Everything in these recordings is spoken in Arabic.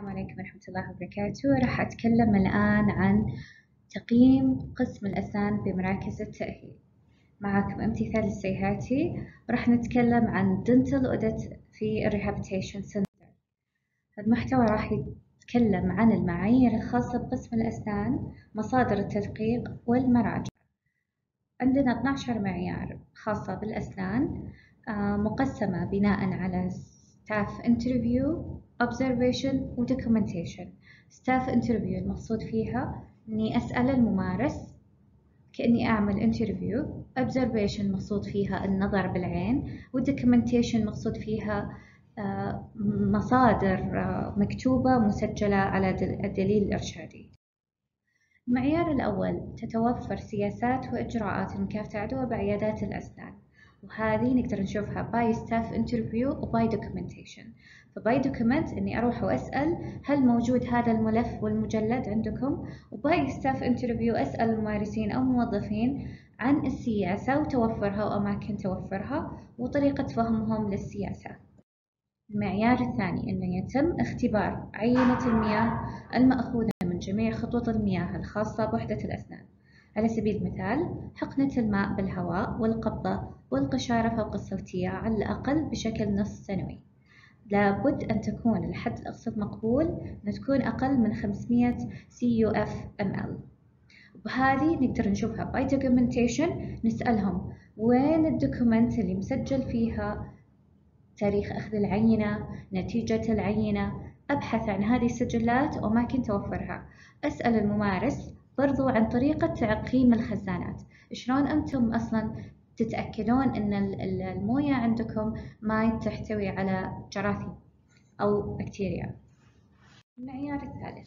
السلام عليكم ورحمة الله وبركاته. راح أتكلم الآن عن تقييم قسم الأسنان بمراكز التأهيل. معكم امتثال السيهاتي، وراح نتكلم عن Dental Audit في Rehabilitation Center. المحتوى راح يتكلم عن المعايير الخاصة بقسم الأسنان، مصادر التدقيق والمراجع. عندنا 12 معيار خاصة بالأسنان، مقسمة بناء على staff interview observation و documentation. staff interview المقصود فيها إني أسأل الممارس كأني أعمل interview. observation المقصود فيها النظر بالعين، و documentation المقصود فيها مصادر مكتوبة مسجلة على الدليل الإرشادي. المعيار الأول، تتوفر سياسات وإجراءات لمكافحة عدوى بعيادات الأسنان، وهذه نقدر نشوفها by staff interview و by documentation. فباي document إني أروح وأسأل هل موجود هذا الملف والمجلد عندكم، وباي staff interview أسأل الممارسين أو الموظفين عن السياسة وتوفرها وأماكن توفرها وطريقة فهمهم للسياسة. المعيار الثاني إنه يتم اختبار عينة المياه المأخوذة من جميع خطوط المياه الخاصة بوحدة الأسنان. على سبيل المثال، حقنة الماء بالهواء والقبضة والقشارة فوق الصوتية على الأقل بشكل نصف سنوي. لابد أن تكون الحد الأقصى المقبول أن تكون أقل من 500 CUF/ml. وبهذه نقدر نشوفها by documentation. نسألهم وين الدوكومنت اللي مسجل فيها تاريخ أخذ العينة، نتيجة العينة، أبحث عن هذه السجلات وأماكن توفرها. أسأل الممارس برضو عن طريقة تعقيم الخزانات. شلون أنتم أصلا تتأكدون أن الموية عندكم ما تحتوي على جراثيم أو بكتيريا. المعيار الثالث،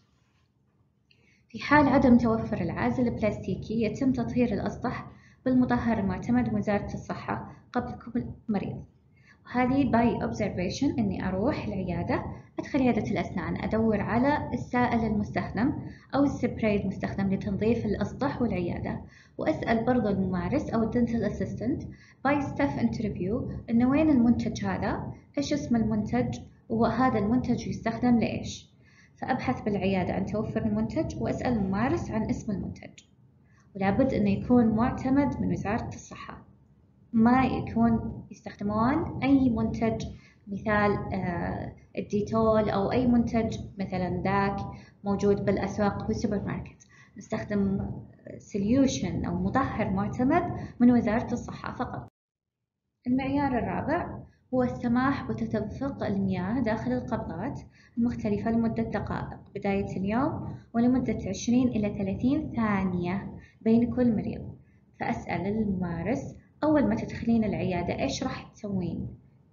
في حال عدم توفر العازل البلاستيكي يتم تطهير الأسطح بالمطهر المعتمد من وزارة الصحة قبل كل مريض. وهذه by observation، إني أروح العيادة، أدخل عيادة الأسنان، أدور على السائل المستخدم أو السبراي المستخدم لتنظيف الأسطح والعيادة، وأسأل برضو الممارس أو الدنتال أسيستنت by staff interview إنه وين المنتج هذا، إيش اسم المنتج، وهذا المنتج يستخدم لإيش. فأبحث بالعيادة عن توفر المنتج وأسأل الممارس عن اسم المنتج. ولابد إنه يكون معتمد من وزارة الصحة، ما يكون يستخدمون أي منتج مثال الديتول أو أي منتج مثلا ذاك موجود بالأسواق والسوبر ماركت. نستخدم سوليوشن أو مطهر معتمد من وزارة الصحة فقط. المعيار الرابع هو السماح بتدفق المياه داخل القبضات المختلفة لمدة دقائق بداية اليوم ولمدة 20 إلى 30 ثانية بين كل مريض. فأسأل الممارس أول ما تدخلين العيادة إيش راح تسوين؟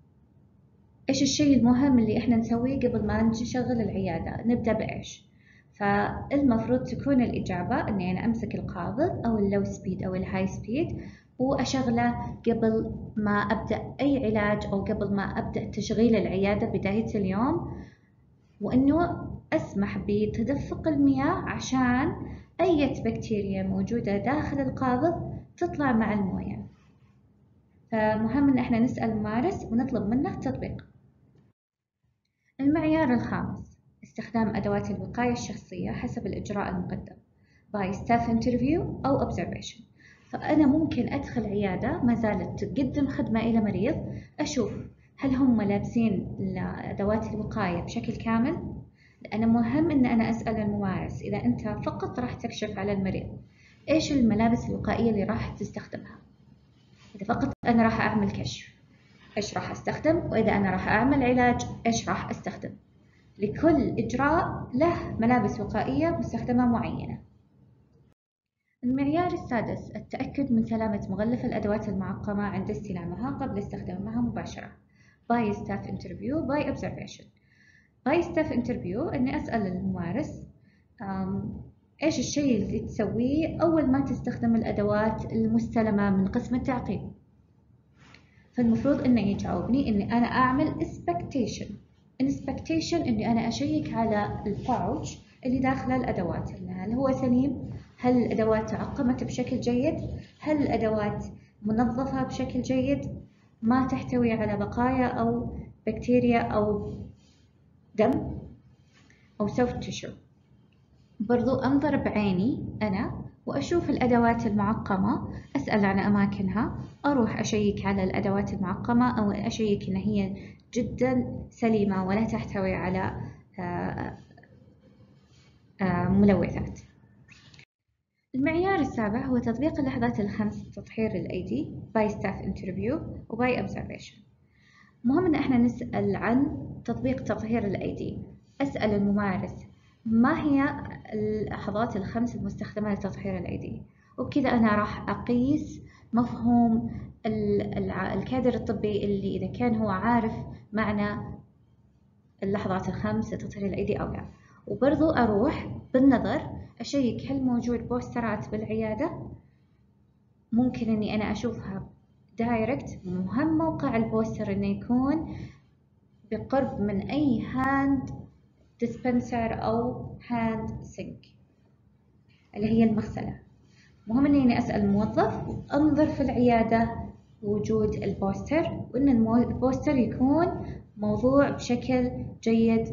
إيش الشيء المهم اللي إحنا نسويه قبل ما نشغل العيادة؟ نبدأ بإيش؟ فالمفروض تكون الإجابة إني أنا أمسك القابض أو اللو سبيد أو الهاي سبيد وأشغله قبل ما أبدأ أي علاج أو قبل ما أبدأ تشغيل العيادة بداية اليوم، وإنه أسمح بتدفق المياه عشان أي بكتيريا موجودة داخل القابض تطلع مع الموية. فمهم إن إحنا نسأل الممارس ونطلب منه التطبيق. المعيار الخامس، استخدام أدوات الوقاية الشخصية حسب الإجراء المقدم by staff interview أو observation. فأنا ممكن أدخل عيادة ما زالت تقدم خدمة إلى مريض، أشوف هل هم لابسين أدوات الوقاية بشكل كامل. لأن مهم إن أنا أسأل الممارس إذا أنت فقط راح تكشف على المريض إيش الملابس الوقائية اللي راح تستخدمها. إذا فقط أنا راح أعمل كشف إيش راح أستخدم، وإذا أنا راح أعمل علاج إيش راح أستخدم. لكل إجراء له ملابس وقائية مستخدمة معينة. المعيار السادس، التأكد من سلامة مغلف الأدوات المعقمة عند استلامها قبل استخدامها مباشرة by staff interview by observation. by staff interview إني أسأل الممارس إيش الشيء اللي تسويه أول ما تستخدم الأدوات المستلمة من قسم التعقيم. فالمفروض إنه يجاوبني إني أنا أعمل inspection إني أنا أشيك على الباوتش اللي داخله الأدوات، هل هو سليم، هل الأدوات تعقمت بشكل جيد، هل الأدوات منظفة بشكل جيد، ما تحتوي على بقايا أو بكتيريا أو دم. أو soft tissue. برضو أنظر بعيني أنا وأشوف الأدوات المعقمة، أسأل عن أماكنها، أروح أشيك على الأدوات المعقمة أو أشيك إن هي جدا سليمة ولا تحتوي على ملوثات. المعيار السابع هو تطبيق اللحظات الخمس لتطهير الأيدي by staff interview و by observation. مهم إن إحنا نسأل عن تطبيق تطهير الأيدي. أسأل الممارس ما هي اللحظات الخمس المستخدمة لتطهير الأيدي، وبكذا أنا راح أقيس مفهوم الكادر الطبي اللي إذا كان هو عارف معنى اللحظات الخمس لتطهير الأيدي أو لا. وبرضو أروح بالنظر أشيك هل موجود بوسترات بالعيادة، ممكن إني أنا أشوفها دايركت. مهم موقع البوستر إنه يكون بقرب من أي هاند ديسبنسر أو هاند سينك اللي هي المغسلة. مهم إني أسأل الموظف أنظر في العيادة وجود البوستر، وإن البوستر يكون موضوع بشكل جيد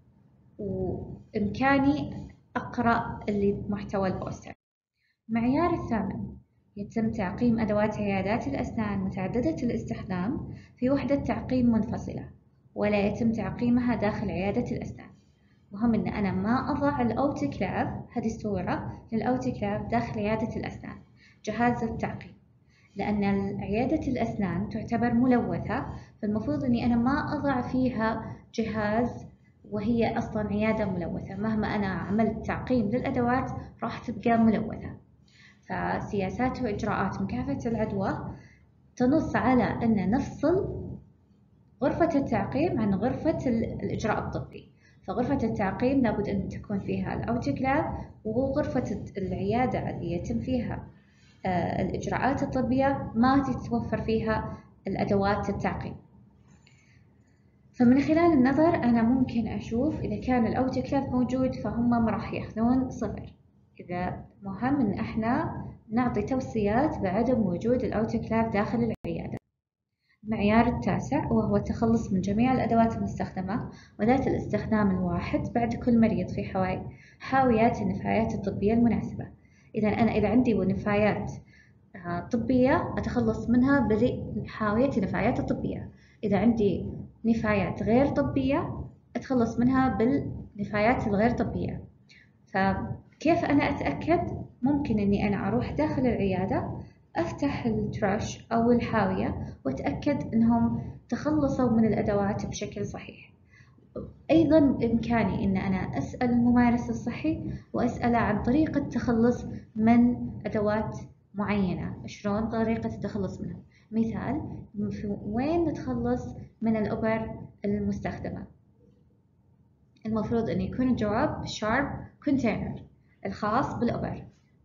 وإمكاني أقرأ اللي محتوى البوستر. المعيار الثامن يتم تعقيم أدوات عيادات الأسنان متعددة الاستخدام في وحدة تعقيم منفصلة، ولا يتم تعقيمها داخل عيادة الأسنان. مهم إن أنا ما أضع الأوتوكلاف، هذه الصورة للأوتوكلاف داخل عيادة الأسنان جهاز التعقيم، لأن عيادة الأسنان تعتبر ملوثة، فالمفروض إني أنا ما أضع فيها جهاز وهي أصلا عيادة ملوثة. مهما أنا عملت تعقيم للأدوات راح تبقى ملوثة. فسياسات وإجراءات مكافحة العدوى تنص على أن نفصل غرفة التعقيم عن غرفة الإجراء الطبي. فغرفة التعقيم لابد أن تكون فيها الأوتوكلاف، وغرفة العيادة اللي يتم فيها الإجراءات الطبية ما تتوفر فيها الأدوات التعقيم. فمن خلال النظر أنا ممكن أشوف إذا كان الأوتوكلاف موجود فهم ما راح ياخذون 0. إذا مهم إن إحنا نعطي توصيات بعدم وجود الأوتوكلاف داخل العيادة. المعيار التاسع وهو التخلص من جميع الأدوات المستخدمة وذات الاستخدام الواحد بعد كل مريض في حاويات النفايات الطبية المناسبة. إذا عندي نفايات طبية أتخلص منها بحاوية النفايات الطبية. إذا عندي نفايات غير طبية أتخلص منها بالنفايات الغير طبية. فكيف أنا أتأكد؟ ممكن إني أنا أروح داخل العيادة أفتح التراش أو الحاوية وأتأكد إنهم تخلصوا من الأدوات بشكل صحيح. أيضا بإمكاني إن أنا أسأل الممارس الصحي وأسأله عن طريقة التخلص من أدوات معينة، شلون طريقة التخلص منها. مثال، وين نتخلص من الإبر المستخدمة؟ المفروض أن يكون الجواب شارب كونتينر الخاص بالإبر.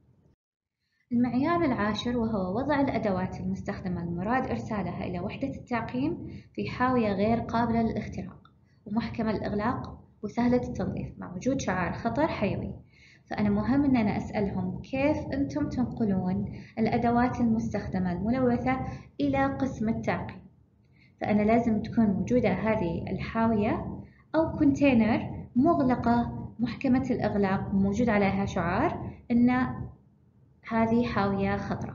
المعيار العاشر وهو وضع الأدوات المستخدمة المراد إرسالها إلى وحدة التعقيم في حاوية غير قابلة للاختراق ومحكمة الإغلاق وسهلة التنظيف مع وجود شعار خطر حيوي. فأنا مهم إن أنا أسألهم كيف أنتم تنقلون الأدوات المستخدمة الملوثة إلى قسم التعقيم. فأنا لازم تكون موجودة هذه الحاوية أو كونتينر مغلقة محكمة الإغلاق موجود عليها شعار إن هذه حاوية خضراء.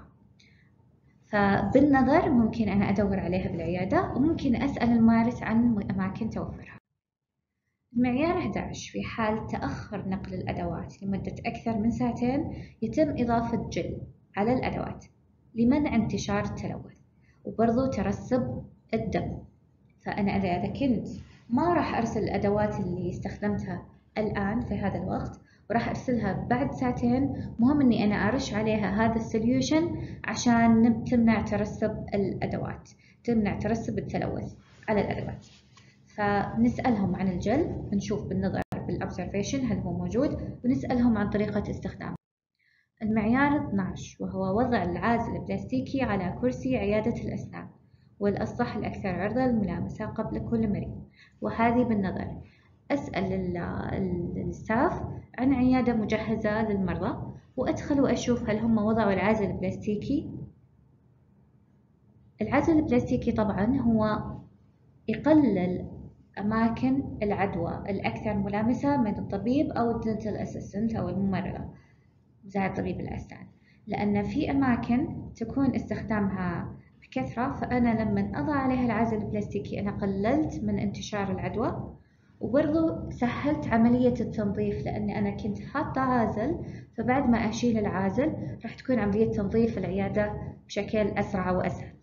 فبالنظر ممكن أنا أدور عليها بالعيادة، وممكن أسأل الممارس عن أماكن توفرها. المعيار 11 في حال تأخر نقل الأدوات لمدة أكثر من 2 ساعات يتم إضافة جل على الأدوات لمنع انتشار التلوث وبرضو ترسب الدم. فأنا إذا كنت ما راح أرسل الأدوات اللي استخدمتها الآن في هذا الوقت وراح أرسلها بعد 2 ساعات، مهم إني أنا أرش عليها هذا السوليوشن عشان تمنع ترسب الأدوات، تمنع ترسب التلوث على الأدوات. فنسألهم عن الجل، نشوف بالنظر بالobservation هل هو موجود، ونسألهم عن طريقة استخدامه. المعيار 12 وهو وضع العازل البلاستيكي على كرسي عيادة الأسنان والأصح الأكثر عرضة للملامسة قبل كل مريض، وهذه بالنظر. أسأل الستاف عن عيادة مجهزة للمرضى وأدخل وأشوف هل هم وضعوا العازل البلاستيكي. العازل البلاستيكي طبعا هو يقلل أماكن العدوى الأكثر ملامسة من الطبيب أو الدنتال أسيستنت أو الممرضة مساعد طبيب الأسنان، لأن في أماكن تكون استخدامها بكثرة، فأنا لما أضع عليها العازل البلاستيكي أنا قللت من انتشار العدوى، وبرضو سهلت عملية التنظيف لأني أنا كنت حاطة عازل، فبعد ما أشيل العازل راح تكون عملية تنظيف العيادة بشكل أسرع وأسهل.